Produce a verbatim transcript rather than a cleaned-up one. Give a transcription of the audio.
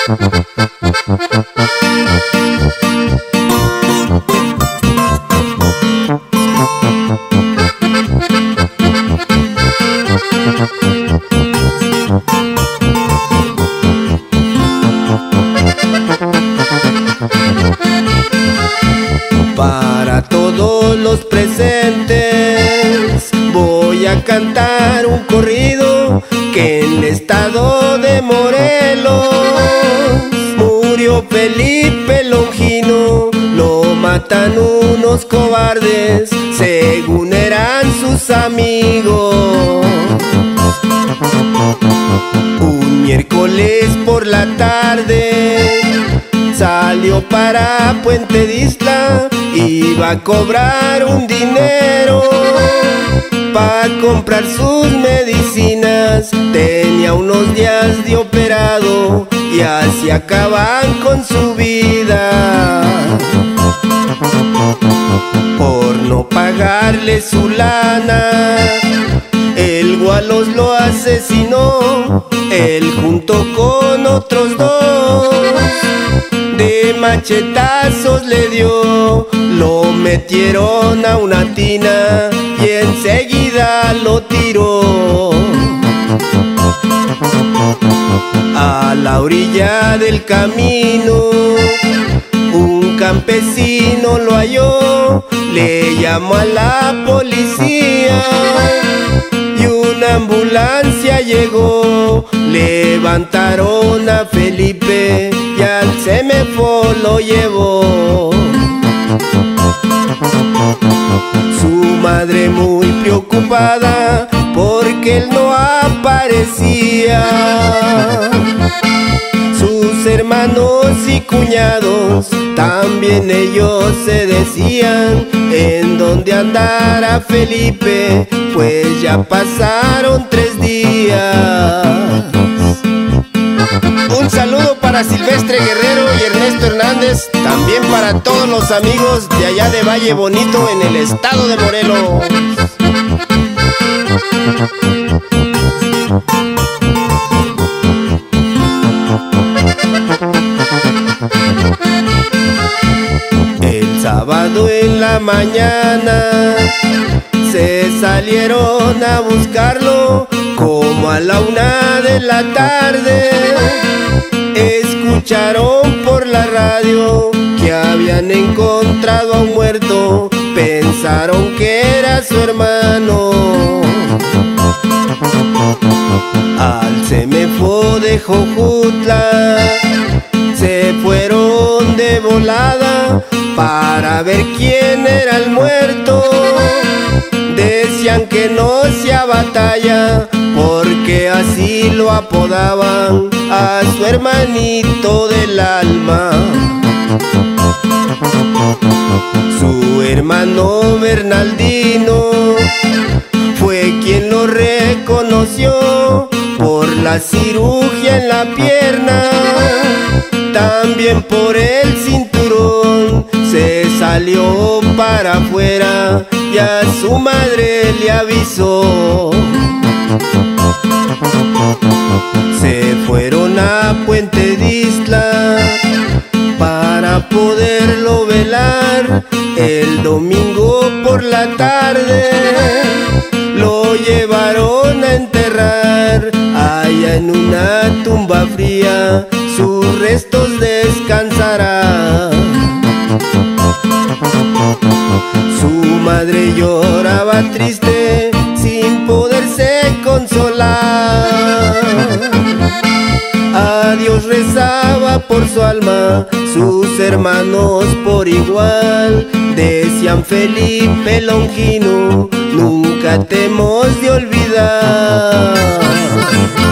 Para todos los presentes voy a cantar un corrido que en el estado de Morelos murió Felipe Longino. Lo matan unos cobardes, según eran sus amigos. Un miércoles por la tarde salió para Puente de Isla, iba a cobrar un dinero para comprar sus medicinas. Tenía unos días de operado y así acaban con su vida. Por no pagarle su lana, el Gualos lo asesinó, él junto con otros dos. De machetazos le dio, lo metieron a una tina y enseguida lo tiró. A la orilla del camino un campesino lo halló, le llamó a la policía y una ambulancia llegó. Levantaron a Felipe y al Semefo lo llevó. Su madre muy preocupada porque él no aparecía. Sus hermanos y cuñados también ellos se decían en dónde andará Felipe, pues ya pasaron tres días. Un saludo para Silvestre Guerrero y Ernesto Hernández, también para todos los amigos de allá de Valle Bonito en el estado de Morelos. El sábado en la mañana se salieron a buscarlo, como a la una de la tarde escucharon por la radio que habían encontrado a un muerto. Pensaron que era su hermano. Al Semefo de Jojutla se fueron de volada para ver quién era el muerto. Decían que no hacía batalla porque así lo apodaban a su hermanito del alma. Su hermano Bernaldino fue quien lo reconoció por la cirugía en la pierna, también por el cinturón. Se salió para afuera y a su madre le avisó. Se fueron a Puente de Isla para poderlo velar. El domingo por la tarde lo llevaron a enterrar. Allá en una tumba fría sus restos descansarán. Su madre lloraba triste sin poderse consolar. A Dios rezaba por su alma, sus hermanos por igual. Decían: Felipe Longino, nunca te hemos de olvidar.